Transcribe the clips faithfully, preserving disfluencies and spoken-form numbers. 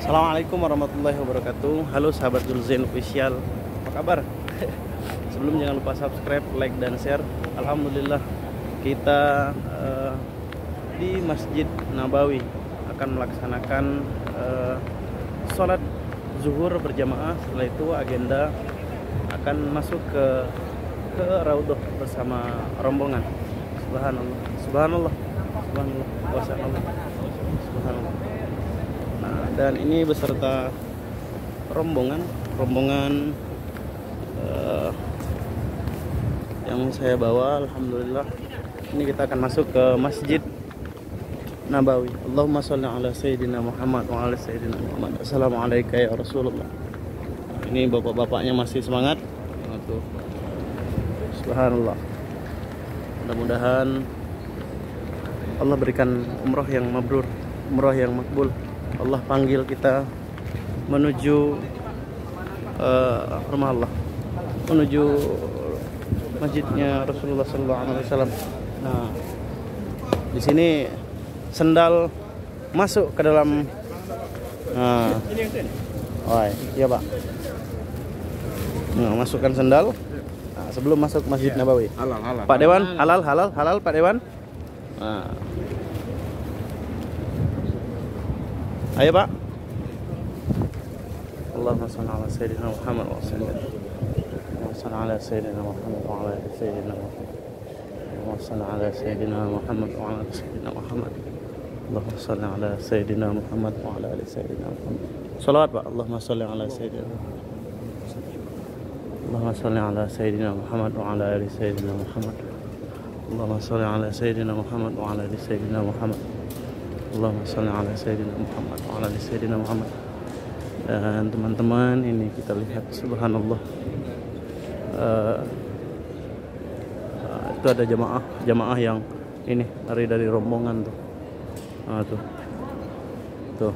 Assalamualaikum warahmatullahi wabarakatuh. Halo sahabat Zulzain Official, apa kabar? Sebelum jangan lupa subscribe, like dan share. Alhamdulillah kita uh, di Masjid Nabawi akan melaksanakan uh, sholat zuhur berjamaah. Setelah itu agenda akan masuk ke ke Raudhah bersama rombongan. Subhanallah, subhanallah, subhanallah, kuasa Allah, subhanallah. Nah, dan ini beserta rombongan rombongan uh, yang saya bawa. Alhamdulillah ini kita akan masuk ke Masjid Nabawi. Allahumma sholli ala sayyidina Muhammad wa ala sayyidina Muhammad. Assalamualaikum ya Rasulullah. Nah, ini bapak-bapaknya masih semangat. Nah, tuh. Subhanallah. Mudah-mudahan Allah berikan umroh yang mabrur, umroh yang makbul. Allah panggil kita menuju uh, rumah Allah, menuju masjidnya Rasulullah Sallallahu Alaihi Wasallam. Nah, di sini sendal masuk ke dalam. Nah, oh iya pak. Nah, masukkan sendal. Nah, sebelum masuk Masjid Nabawi. Halal, halal. Pak Dewan, halal, halal, halal, Pak Dewan. Nah. Ayo Pak. Allahumma shalli ala sayyidina Muhammad wa sallim. Allahumma shalli ala sayyidina Muhammad wa ala sayyidina Muhammad. Allahumma shalli ala sayyidina Muhammad wa ala sayyidina Muhammad. Allahumma shalli ala sayyidina Muhammad wa ala ali sayyidina Muhammad. Salawat Pak. Allahumma shalli ala sayyidina Allahumma shalli ala sayyidina Muhammad wa ala ali sayyidina Muhammad. Allahumma shalli ala sayyidina Muhammad wa ala ali sayyidina Muhammad. Allahumma shalli ala sayyidina Muhammad wa ala ali sayyidina Muhammad. Dan teman-teman, ini kita lihat subhanallah, uh, uh, itu ada jamaah jamaah yang ini lari dari rombongan tuh. Nah, tuh tuh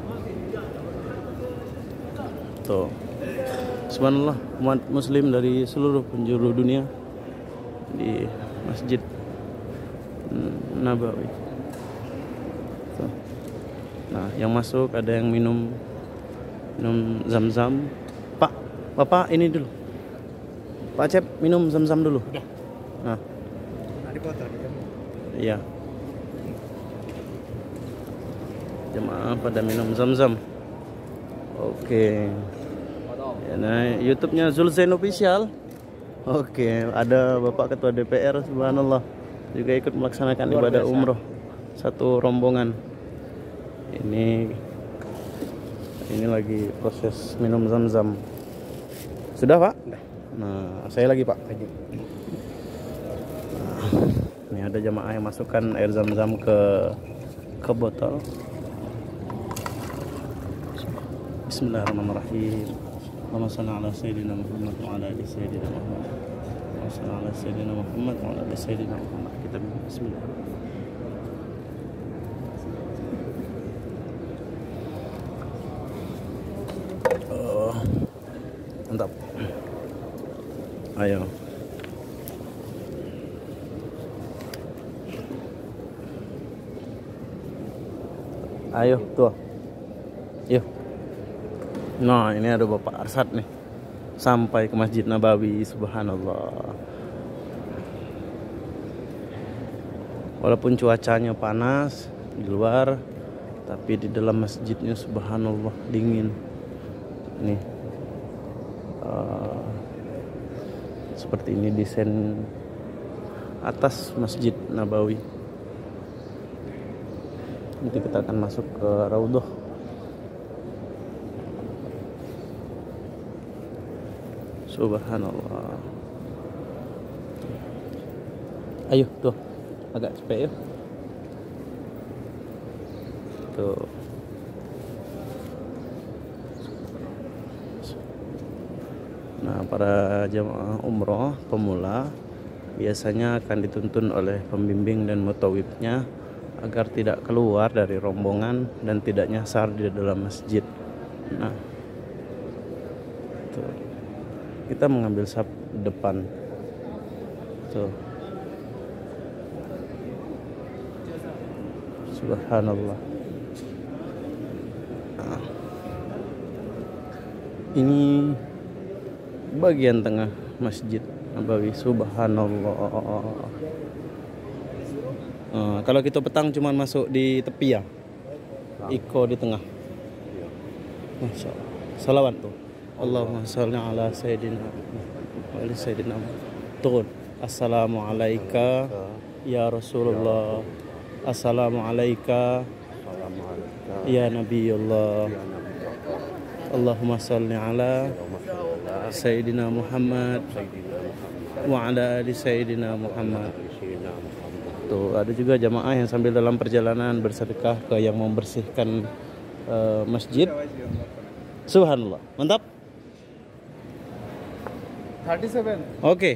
tuh subhanallah, umat muslim dari seluruh penjuru dunia di Masjid Nabawi. Nah, yang masuk ada yang minum minum zam-zam. Pak, Bapak ini dulu. Pak Cep, minum zam-zam dulu. Udah. Nah. Nah, dipotong. Iya. Jemaah pada minum zam-zam. Oke. Ya, nah, YouTube-nya Zulzain Official. Oke, ada Bapak Ketua D P R, subhanallah, juga ikut melaksanakan Luar ibadah biasa. umroh. Satu rombongan. Ini ini lagi proses minum zam-zam. Sudah Pak? Nah, saya lagi Pak. Lagi. Nah, ini ada jamaah yang masukkan air zam-zam ke ke botol. Bismillahirrahmanirrahim. Allahumma shalli ala sayyidina Muhammad wa ala ali sayyidina Muhammad. Allahumma shalli ala sayyidina Muhammad wa ala ali sayyidina Muhammad. Kita bismillah. Oh, mantap. Ayo. Ayo tuh. Yuk. Nah, ini ada Bapak Arsad nih. Sampai ke Masjid Nabawi, subhanallah. Walaupun cuacanya panas di luar, tapi di dalam masjidnya subhanallah dingin. Nih. Uh, seperti ini desain atas Masjid Nabawi. Nanti kita akan masuk ke Raudhah. Subhanallah. Ayo tuh, agak cepet yuk. Tuh. Nah, para jemaah umroh pemula biasanya akan dituntun oleh pembimbing dan mutawibnya agar tidak keluar dari rombongan dan tidak nyasar di dalam masjid. Nah, tuh. Kita mengambil saf depan. Tuh. Subhanallah. Nah. Ini bagian tengah Masjid Nabawi. Subhanallah. Uh, kalau kita petang cuman masuk di tepi ya. Iko di tengah. Masya Allah. Salawat tuh. Allahumma sholli ala sayyidina wa ali sayyidina. Turun. Assalamualaikum ya Rasulullah. Assalamualaikum ya Nabiullah. Allahumma sholli ala sayyidina Muhammad wa ala ali sayyidina Muhammad. Tuh, ada juga jamaah yang sambil dalam perjalanan bersedekah ke yang membersihkan uh, masjid. Subhanallah. Mantap. tiga puluh tujuh. Oke. Okay.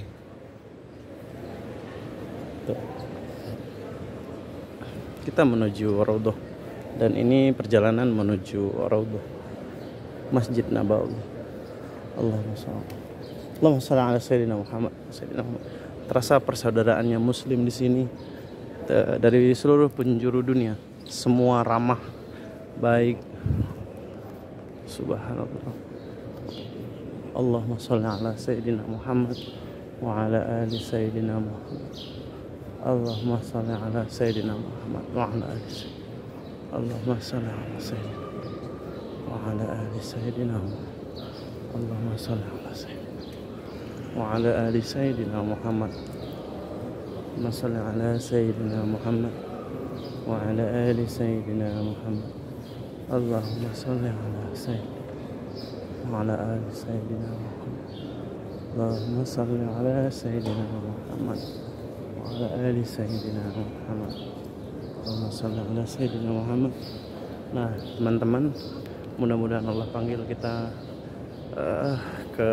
Kita menuju Raudhah dan ini perjalanan menuju Raudhah Masjid Nabawi. Allahumma shalli Allahumma shalli ala sayyidina Muhammad. Sayyidina Muhammad. Terasa persaudaraannya muslim di sini dari seluruh penjuru dunia. Semua ramah, baik. Subhanallah. Allahumma shalli ala sayyidina Muhammad wa ala ali sayyidina Muhammad. Allahumma shalli ala sayyidina Muhammad wa ala ali sayyidina. Allahumma shalli ala sayyidina wa ala ali sayyidina Muhammad. Allahumma shalli ala sayyidina wa ala ali sayyidina Muhammad. Allahumma shalli ala sayyidina Muhammad wa ala ali sayyidina Muhammad. Allahumma shalli ala sayyidina wa ala ali sayyidina Muhammad. Allahumma shalli ala sayyidina Muhammad wa ala ali sayyidina Muhammad. Allahumma shalli ala sayyidina Muhammad. Nah, teman-teman, mudah-mudahan Allah panggil kita uh, ke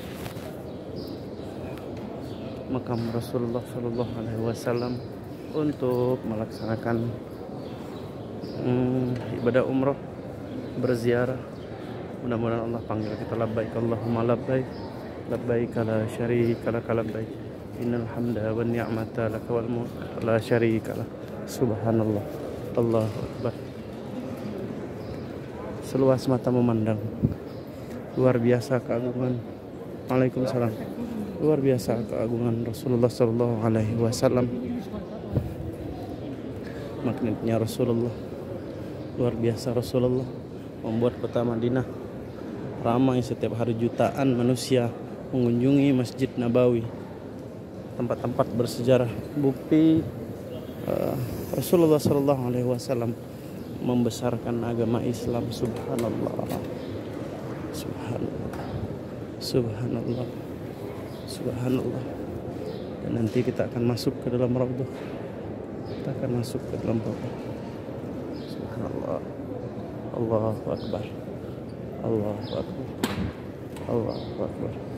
makam Rasulullah Shallallahu Alaihi Wasallam untuk melaksanakan um, ibadah umroh, berziarah. Mudah-mudahan Allah panggil kita. Labbaik Allahumma labbaik, labbaik la syarika lak labbaik, innal hamda wan ni'mata lak wal mulk la syarika lak. Subhanallah. Allahu akbar. Seluas mata memandang, luar biasa keagungan. Waalaikumsalam. Luar biasa keagungan Rasulullah Shallallahu Alaihi Wasallam. Magnetnya Rasulullah luar biasa. Rasulullah membuat kota Madinah ramai. Setiap hari jutaan manusia mengunjungi Masjid Nabawi, tempat-tempat bersejarah. Bukti uh, Rasulullah Shallallahu Alaihi Wasallam membesarkan agama Islam. Subhanallah. Subhanallah. Subhanallah. Subhanallah. Dan nanti kita akan masuk ke dalam Raudhah. Kita akan masuk ke dalam Raudhah. Subhanallah. Allahu akbar. Allahu akbar. Allahu akbar.